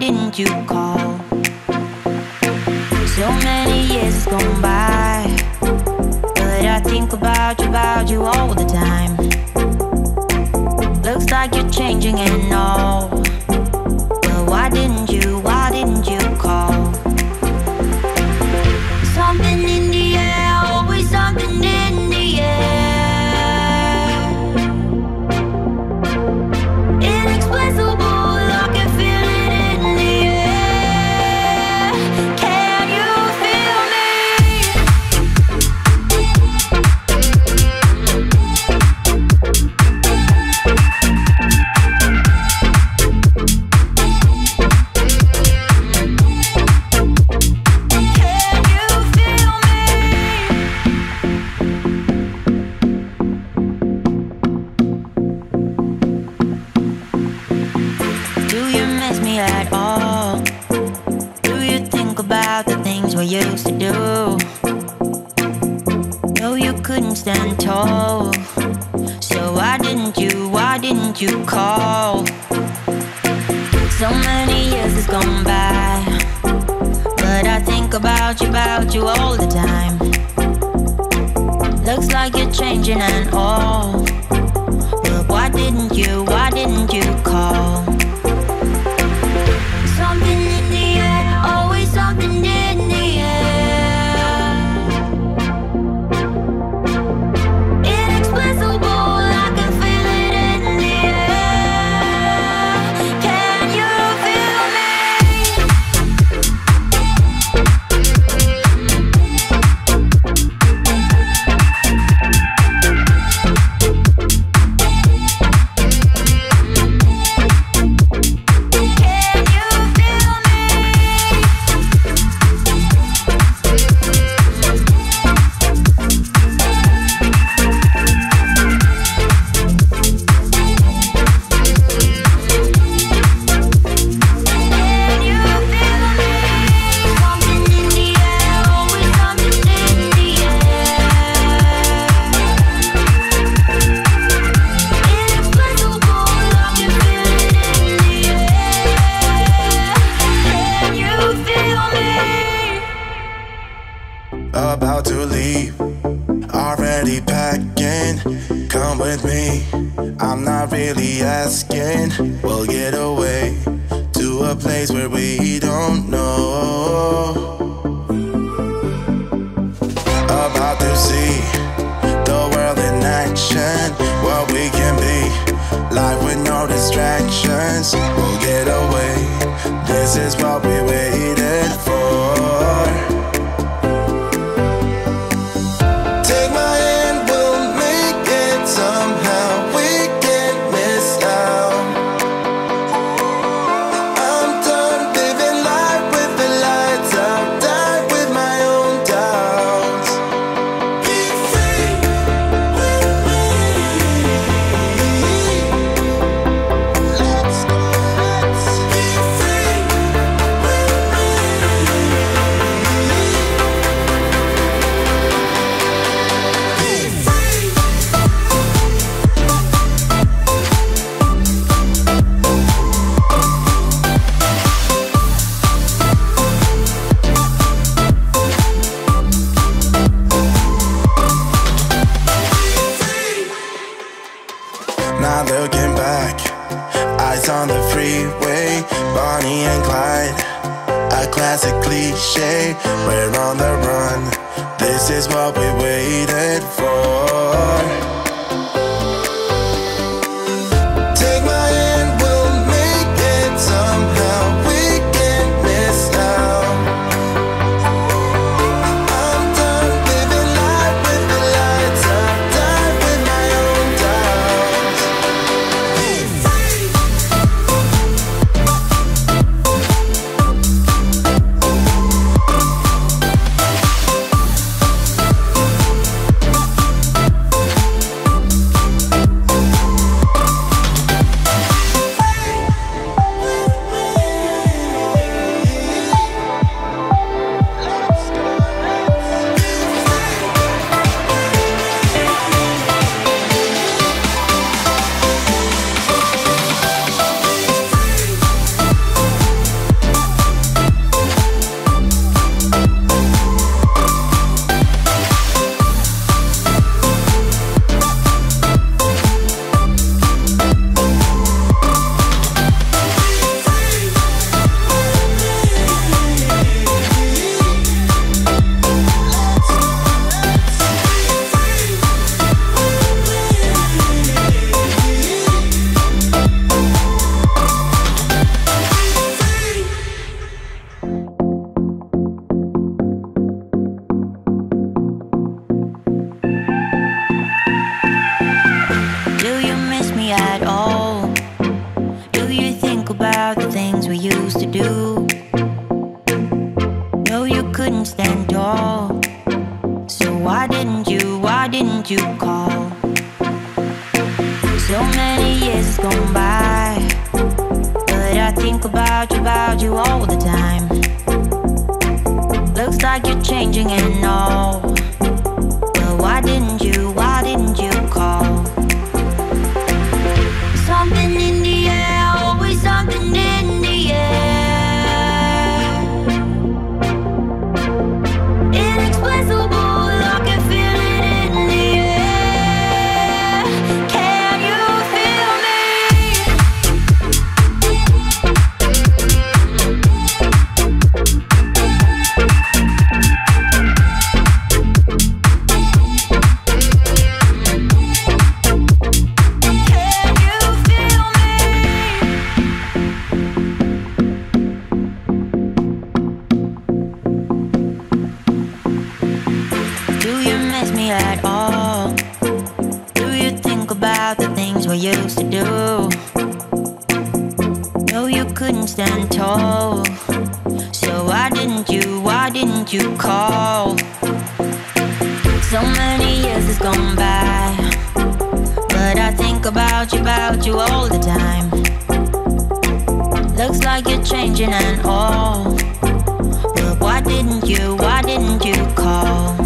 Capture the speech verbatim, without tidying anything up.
didn't you call? So many years has gone by, but I think about you, about you all the time. Looks like you're changing and all, but why didn't you, why didn't you call? Something in the air, always something in the air. Inexplicable, I can feel it in the air. Can you feel at all? Do you think about the things we used to do? No, you couldn't stand tall, so why didn't you, why didn't you call? So many years has gone by, but I think about you, about you all the time. Looks like you're changing and all, but why didn't you, why didn't you call? Something in the air, always something in the air. Inexplicable, I can feel it in the air. Can you feel about to leave, already packing. Come with me, I'm not really asking. We'll get away to a place where we don't know. About to see the world in action, what we can be, life with no distractions. We'll get away, this is what we waited for. Not looking back, eyes on the freeway, Bonnie and Clyde, a classic cliche. We're on the run, this is what we waited for. Take my hand, we'll make it somehow. We can't miss out. I'm done living life with the lights out, died with my own doubts. didn't you call? So many years has gone by, but I think about you, about you all the time. Looks like you're changing and all, but why didn't you, why didn't you call? Something in the air, always something in the air. Inexplicable, I can feel it in the air. Can you feel me? At all? Do you think about the things we used to do? No, you couldn't stand tall, so why didn't you, why didn't you call? So many years has gone by, but I think about you, about you all the time. Looks like you're changing and all, but why didn't you, why didn't you call?